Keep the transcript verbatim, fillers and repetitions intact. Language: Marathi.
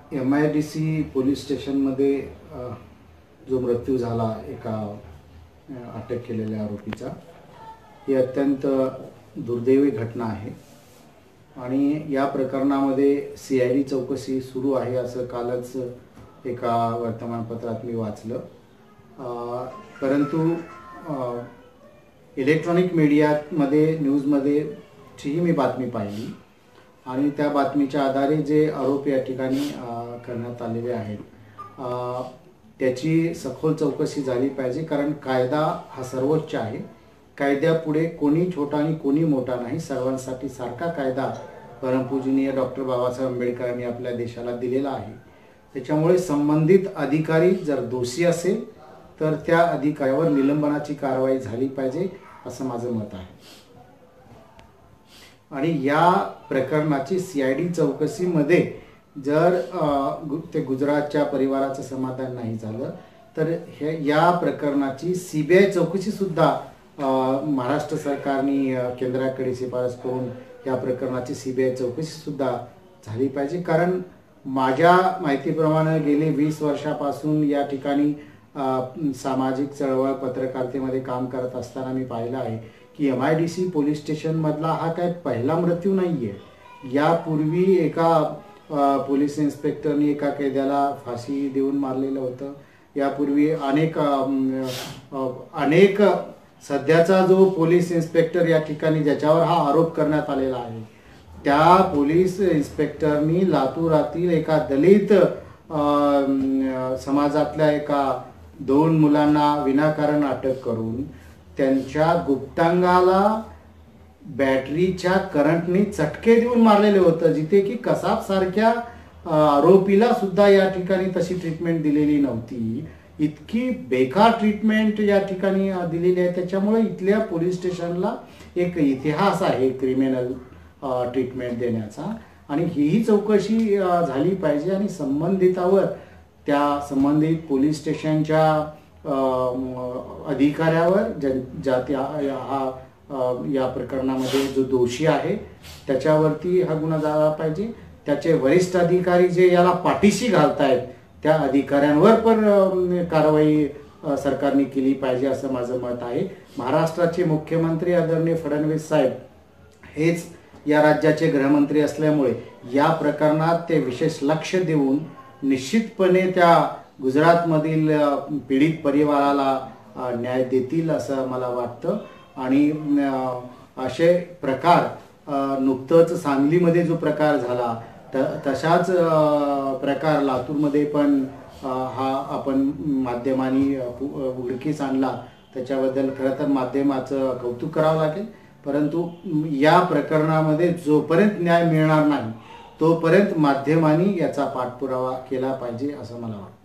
M I D C police स्टेशनमध्ये जो मृत्यू झाला एका अटक केलेल्या आरोपीचा, ही अत्यंत दुर्दैवी घटना आहे आणि या प्रकरणामध्ये सी आय डी चौकशी सुरू आहे असं कालच एका वर्तमानपत्रात मी वाचलं. परंतु इलेक्ट्रॉनिक मीडियामध्ये न्यूजमध्ये ही मी बातमी पाहिली आणि त्या बातमीच्या आधारे जे आरोप या ठिकाणी करण्यात आलेले आहेत त्याची सखोल चौकशी झाली पाहिजे. कारण कायदा हा सर्वोच्च आहे. कायद्यापुढे कोणी छोटा आणि कोणी मोठा नाही, सर्वांसाठी सारखा कायदा परमपूजनीय डॉक्टर बाबासाहेब आंबेडकरांनी आपल्या देशाला दिलेला आहे. त्याच्यामुळे संबंधित अधिकारी जर दोषी असेल तर त्या अधिकाऱ्यावर निलंबनाची कारवाई झाली पाहिजे असं माझं मत आहे. आणि या प्रकरणाची सी आय डी चौकशीमध्ये जर ते गुजरातच्या परिवाराचं समाधान नाही झालं तर हे या प्रकरणाची सी बी आय चौकशीसुद्धा महाराष्ट्र सरकारने केंद्राकडे शिफारस करून या प्रकरणाची सी बी आय चौकशीसुद्धा झाली पाहिजे. कारण माझ्या माहितीप्रमाणे गेले वीस वर्षापासून या ठिकाणी सामाजिक चळवळ पत्रकारितेमध्ये काम करत असताना मी पाहिलं आहे की M I D C police स्टेशनमधला हा काय पहिला मृत्यू नाही आहे. यापूर्वी एका पोलीस इन्स्पेक्टरनी एका कैद्याला फाशी देऊन मारलेलं होतं. यापूर्वी अनेक अनेक सध्याचा जो पोलीस इन्स्पेक्टर या ठिकाणी ज्याच्यावर हा आरोप करण्यात आलेला आहे त्या पोलीस इन्स्पेक्टरनी लातूरातील एका दलित समाजातल्या एका दोन मुलांना विनाकारण अटक करून त्यांच्या गुप्तांगाला बॅटरीच्या करंटने चटके देऊन मारलेले होतं, जिथे की कसाब सारख्या आरोपीला सुद्धा या ठिकाणी तशी ट्रीटमेंट दिलेली नव्हती. इतकी बेकार ट्रीटमेंट या ठिकाणी दिलेली आहे. त्याच्यामुळे इथल्या पोलीस स्टेशनला एक इतिहास आहे क्रिमिनल ट्रीटमेंट देण्याचा आणि हीही चौकशी झाली पाहिजे आणि संबंधितावर त्या संबंधित पोलीस स्टेशनच्या अधिकाऱ्यावर ज्या हा या प्रकरणामध्ये जो दोषी आहे त्याच्यावरती हा गुन्हा झाला पाहिजे. त्याचे वरिष्ठ अधिकारी जे याला पाठीशी घालतायत त्या अधिकाऱ्यांवर पण कारवाई सरकारने केली पाहिजे असं माझं मत आहे. महाराष्ट्राचे मुख्यमंत्री आदरणीय फडणवीस साहेब हेच या राज्याचे गृहमंत्री असल्यामुळे या प्रकरणात ते विशेष लक्ष देऊन निश्चितपणे त्या गुजरातमधील पीडित परिवाराला न्याय देतील असं मला वाटतं. आणि असे प्रकार नुकतंच सांगलीमध्ये जो प्रकार झाला त तशाच प्रकार लातूरमध्ये पण हा आपण माध्यमांनी उघडकीस आणला. त्याच्याबद्दल खरं तर माध्यमाचं कौतुक करावं लागेल. परंतु या प्रकरणामध्ये जोपर्यंत न्याय मिळणार नाही तोपर्यंत माध्यमांनी याचा पाठपुरावा केला पाहिजे असं मला वाटतं.